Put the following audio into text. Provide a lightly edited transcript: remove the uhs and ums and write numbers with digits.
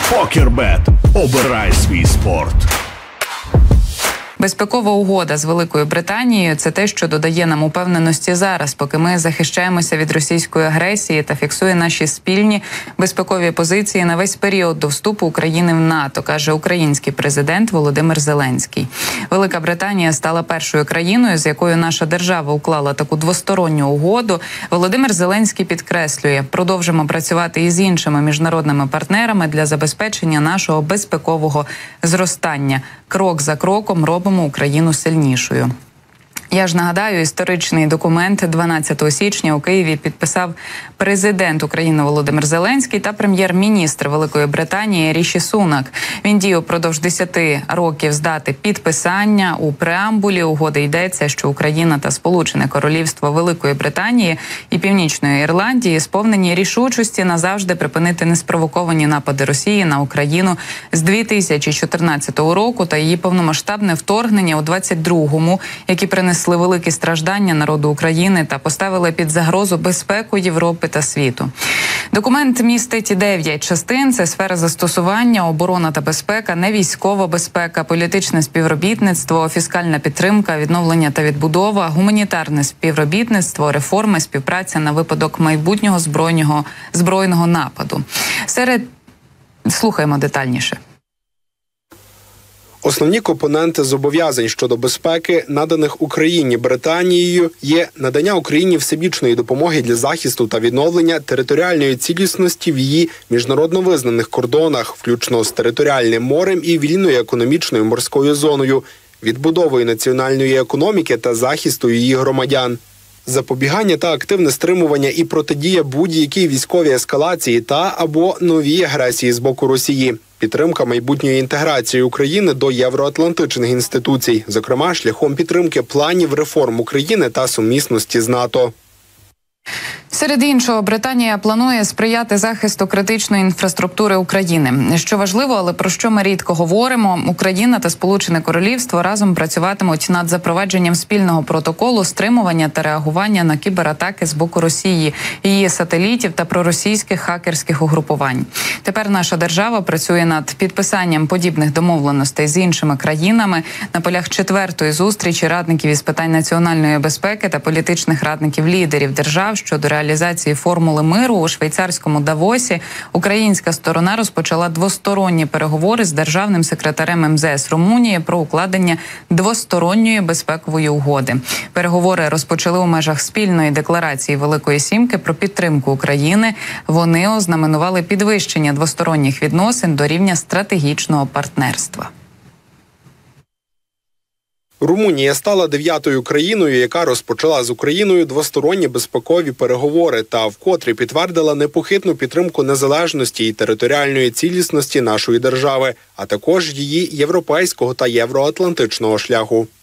Покербет. Обирай свій спорт. Безпекова угода з Великою Британією – це те, що додає нам упевненості зараз, поки ми захищаємося від російської агресії та фіксує наші спільні безпекові позиції на весь період до вступу України в НАТО, каже український президент Володимир Зеленський. Велика Британія стала першою країною, з якою наша держава уклала таку двосторонню угоду. Володимир Зеленський підкреслює, продовжимо працювати і з іншими міжнародними партнерами для забезпечення нашого безпекового зростання. Крок за кроком робимо Україну сильнішою. Я ж нагадаю, історичний документ 12 січня у Києві підписав президент України Володимир Зеленський та прем'єр-міністр Великої Британії Ріші Сунак. Він діє впродовж 10 років з дати підписання. У преамбулі угоди йдеться, що Україна та Сполучене Королівство Великої Британії і Північної Ірландії сповнені рішучості назавжди припинити неспровоковані напади Росії на Україну з 2014 року та її повномасштабне вторгнення у 22-му, які принесли великі страждання народу України та поставили під загрозу безпеку Європи та світу. Документ містить 9 частин. Це сфера застосування, оборона та безпека, невійськова безпека, політичне співробітництво, фіскальна підтримка, відновлення та відбудова, гуманітарне співробітництво, реформи, співпраця на випадок майбутнього збройного нападу. Слухаємо детальніше. Основні компоненти зобов'язань щодо безпеки, наданих Україні Британією, є надання Україні всебічної допомоги для захисту та відновлення територіальної цілісності в її міжнародно визнаних кордонах, включно з територіальним морем і вільною економічною морською зоною, відбудовою національної економіки та захисту її громадян. Запобігання та активне стримування і протидія будь-якій військовій ескалації та або новій агресії з боку Росії. Підтримка майбутньої інтеграції України до євроатлантичних інституцій, зокрема шляхом підтримки планів реформ України та сумісності з НАТО. Серед іншого, Британія планує сприяти захисту критичної інфраструктури України. Що важливо, але про що ми рідко говоримо, Україна та Сполучене Королівство разом працюватимуть над запровадженням спільного протоколу стримування та реагування на кібератаки з боку Росії, її сателітів та проросійських хакерських угрупувань. Тепер наша держава працює над підписанням подібних домовленостей з іншими країнами. На полях 4-ї зустрічі радників із питань національної безпеки та політичних радників лідерів держав щодо реалізації формули миру у швейцарському Давосі українська сторона розпочала двосторонні переговори з державним секретарем МЗС Румунії про укладення двосторонньої безпекової угоди. Переговори розпочали у межах спільної декларації Великої Сімки про підтримку України. Вони ознаменували підвищення двосторонніх відносин до рівня стратегічного партнерства. Румунія стала 9-ю країною, яка розпочала з Україною двосторонні безпекові переговори та вкотре підтвердила непохитну підтримку незалежності і територіальної цілісності нашої держави, а також її європейського та євроатлантичного шляху.